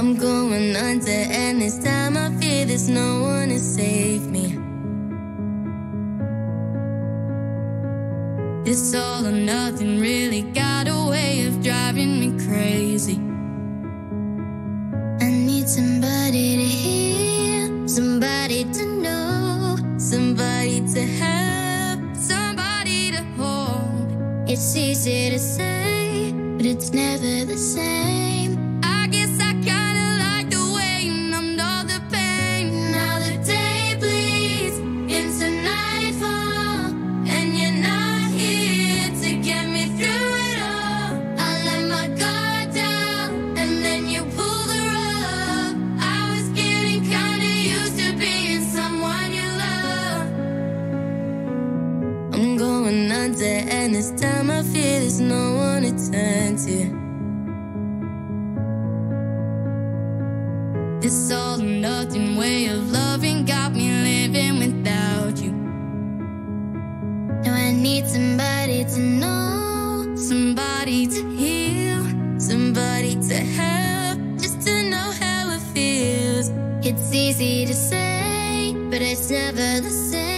I'm going under, and this time I fear there's no one to save me. This all or nothing really got a way of driving me crazy. I need somebody to hear, somebody to know, somebody to have, somebody to hold. It's easy to say, but it's never the same. I guess I kinda like the way you numbed all the pain. Now the day bleeds into nightfall, and you're not here to get me through it all. I let my guard down, and then you pull the rug. I was getting kinda used to being someone you love. I'm going under, and this time I fear there's no one to turn to. This all or nothing way of loving got me living without you. Now I need somebody to know, somebody to heal, somebody to have, just to know how it feels. It's easy to say, but it's never the same.